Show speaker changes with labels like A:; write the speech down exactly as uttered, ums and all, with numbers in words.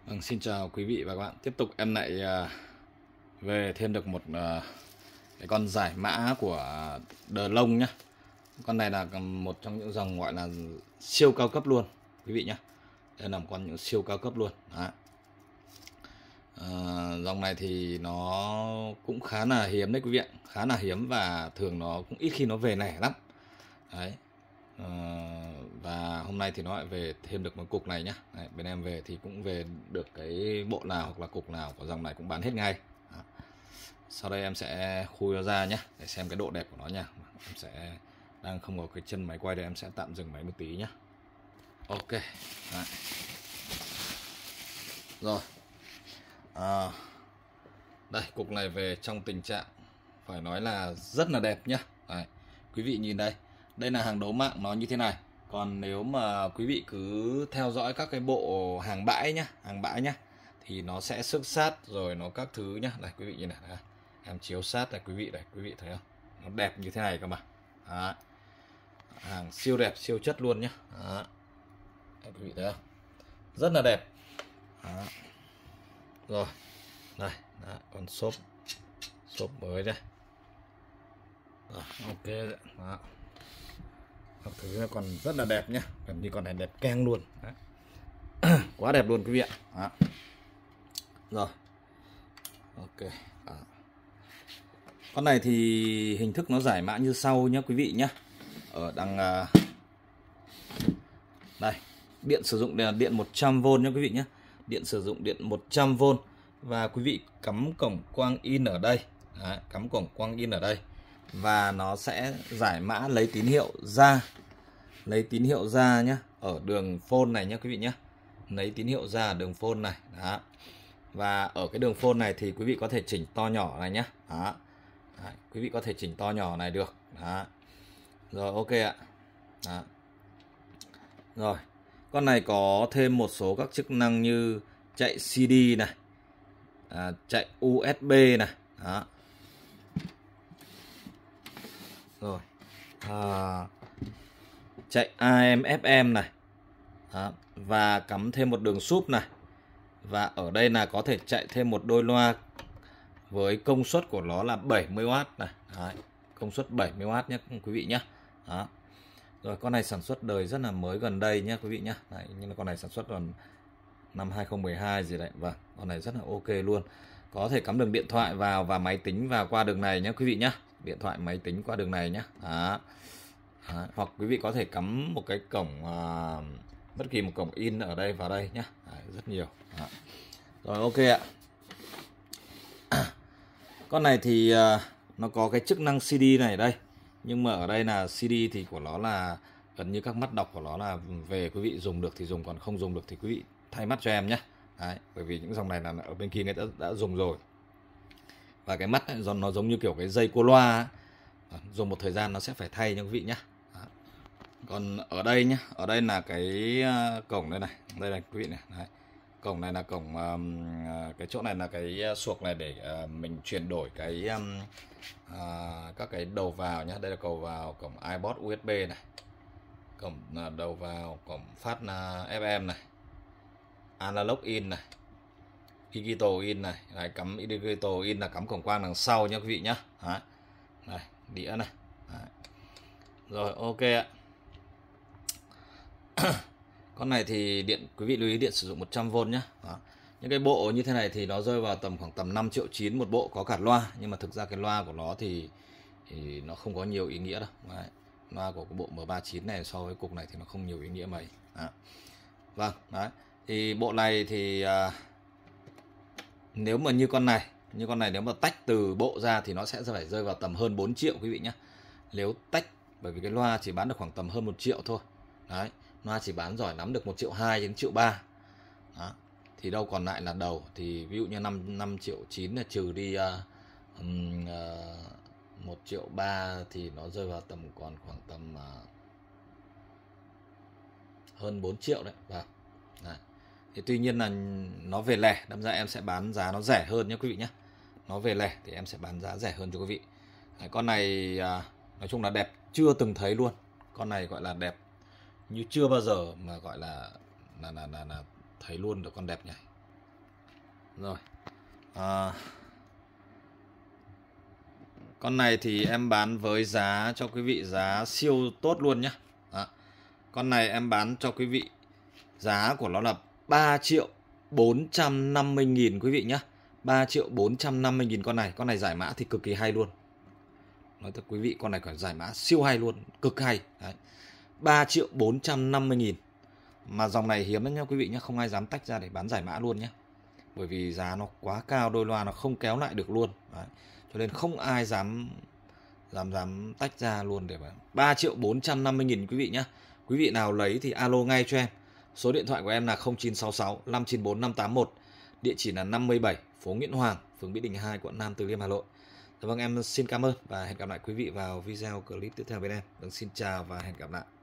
A: Vâng, xin chào quý vị và các bạn. Tiếp tục em lại uh, về thêm được một uh, cái con giải mã của Đờ Lông nhá. Con này là một trong những dòng gọi là siêu cao cấp luôn quý vị nhá. Đây là một con những siêu cao cấp luôn. Đó. Uh, dòng này thì nó cũng khá là hiếm đấy quý vị ạ, khá là hiếm và thường nó cũng ít khi nó về lẻ lắm. Đấy. Uh, và hôm nay thì nó lại về thêm được một cục này nhá. Đấy, bên em về thì cũng về được cái bộ nào hoặc là cục nào của dòng này cũng bán hết ngay. Đó. Sau đây em sẽ khui nó ra nhé để xem cái độ đẹp của nó nha. Em sẽ đang không có cái chân máy quay đây, em sẽ tạm dừng máy một tí nhé. Ok. Đấy. Rồi. À, đây, cục này về trong tình trạng phải nói là rất là đẹp nhá. Đấy, quý vị nhìn đây, đây là hàng đấu mạng nó như thế này. Còn nếu mà quý vị cứ theo dõi các cái bộ hàng bãi nhá, hàng bãi nhá, thì nó sẽ xước sát rồi nó các thứ nhá. Đây quý vị nhìn này, đây. Em chiếu sát này quý vị đây, quý vị thấy không? Nó đẹp như thế này cơ mà. Đó. Hàng siêu đẹp, siêu chất luôn nhá. Đó. Đây, quý vị thấy không? Rất là đẹp. Đó. Rồi. Đây, đó, con xốp xốp mới đây. Rồi, ok. Đó. Các thứ nó còn rất là đẹp nhá, gần như còn này đẹp keng luôn. Đấy. Quá đẹp luôn quý vị ạ. Đó. Rồi. Ok. Đó. Con này thì hình thức nó giải mã như sau nhá quý vị nhá. Ở đằng đây, điện sử dụng là điện một trăm vôn nhá quý vị nhá. Điện sử dụng điện một trăm vôn và quý vị cắm cổng quang in ở đây. Đấy, cắm cổng quang in ở đây và nó sẽ giải mã lấy tín hiệu ra, lấy tín hiệu ra nhá, ở đường phone này nhá quý vị nhá, lấy tín hiệu ra ở đường phone này. Đó. Và ở cái đường phone này thì quý vị có thể chỉnh to nhỏ này nhá. Đó. Đấy, quý vị có thể chỉnh to nhỏ này được. Đó. Rồi ok ạ. Đó. Rồi, con này có thêm một số các chức năng như chạy xê đê này, à, chạy u ét bê này. Đó. Rồi, à, chạy a em ép em này. Đó. Và cắm thêm một đường súp này. Và ở đây là có thể chạy thêm một đôi loa với công suất của nó là bảy mươi oát này. Đấy, công suất bảy mươi oát nhé quý vị nhé. Đó. Rồi, con này sản xuất đời rất là mới gần đây nhé quý vị nhé. Đấy, nhưng mà con này sản xuất vào năm hai không một hai gì đấy. Vâng, con này rất là ok luôn. Có thể cắm đường điện thoại vào và máy tính vào qua đường này nhé quý vị nhé. Điện thoại máy tính qua đường này nhé. Đó. Đó. Hoặc quý vị có thể cắm một cái cổng à, bất kỳ một cổng in ở đây vào đây nhé. Đấy, rất nhiều. Đó. Rồi ok ạ. Con này thì uh, nó có cái chức năng xê đê này đây. Nhưng mà ở đây là xê đê thì của nó là gần như các mắt đọc của nó là về quý vị dùng được thì dùng, còn không dùng được thì quý vị thay mắt cho em nhé. Đấy, bởi vì những dòng này là ở bên kia người ta đã dùng rồi. Và cái mắt ấy, nó giống như kiểu cái dây cô loa ấy. Dùng một thời gian nó sẽ phải thay nha quý vị nhé. Đó. Còn ở đây nhé, ở đây là cái uh, cổng đây này, đây này quý vị này. Đấy. Cổng này là cổng um, cái chỗ này là cái suộc này để uh, mình chuyển đổi cái um, uh, các cái đầu vào nhé. Đây là cầu vào cổng iPod u ét bê này, cổng uh, đầu vào cổng phát uh, ép em này, analog in này, digital in này. Đấy, cắm digital in là cắm cổng quang đằng sau nhé quý vị nhé. Đấy. Đây, đĩa này. Đấy. Rồi ok ạ. Con này thì điện quý vị lưu ý điện sử dụng một trăm vôn nhé. Đó. Những cái bộ như thế này thì nó rơi vào tầm khoảng tầm năm triệu chín một bộ, có cả loa, nhưng mà thực ra cái loa của nó thì, thì nó không có nhiều ý nghĩa đâu. Đấy. Loa của cái bộ M ba chín này so với cục này thì nó không nhiều ý nghĩa mấy. Đó. Vâng, đấy. Thì bộ này thì à, nếu mà như con này, như con này nếu mà tách từ bộ ra thì nó sẽ phải rơi vào tầm hơn bốn triệu quý vị nhé. Nếu tách, bởi vì cái loa chỉ bán được khoảng tầm hơn một triệu thôi. Đấy. Loa chỉ bán giỏi lắm được một triệu hai đến triệu ba. Đó. Thì đâu còn lại là đầu. Thì ví dụ như năm triệu chín là trừ đi uh, um, uh, một triệu ba thì nó rơi vào tầm còn khoảng tầm uh, hơn bốn triệu đấy. Vâng. Đấy. Thì tuy nhiên là nó về lẻ, đâm ra em sẽ bán giá nó rẻ hơn nhé quý vị nhé. Nó về lẻ thì em sẽ bán giá rẻ hơn cho quý vị. Đấy, con này uh, nói chung là đẹp chưa từng thấy luôn. Con này gọi là đẹp như chưa bao giờ mà gọi là là là là, là thấy luôn được con đẹp nhảy. Rồi. À, con này thì em bán với giá cho quý vị giá siêu tốt luôn nhá. Đó. Con này em bán cho quý vị giá của nó là ba triệu bốn trăm năm mươi nghìn quý vị nhá. ba triệu bốn trăm năm mươi nghìn con này. Con này giải mã thì cực kỳ hay luôn. Nói thật quý vị, con này còn giải mã siêu hay luôn, cực hay. Đấy. ba triệu bốn trăm năm mươi nghìn. Mà dòng này hiếm lắm nha quý vị nhé, không ai dám tách ra để bán giải mã luôn nhé. Bởi vì giá nó quá cao, đôi loa nó không kéo lại được luôn. Đấy. Cho nên không ai dám dám dám tách ra luôn để bán. ba triệu bốn trăm năm mươi nghìn quý vị nhé. Quý vị nào lấy thì alo ngay cho em. Số điện thoại của em là không chín sáu sáu năm chín bốn năm tám một. Địa chỉ là năm mươi bảy phố Nguyễn Hoàng, phường Mỹ Đình hai, quận Nam Từ Liêm, Hà Nội. Vâng, em xin cảm ơn và hẹn gặp lại quý vị vào video clip tiếp theo với em. Vâng, xin chào và hẹn gặp lại.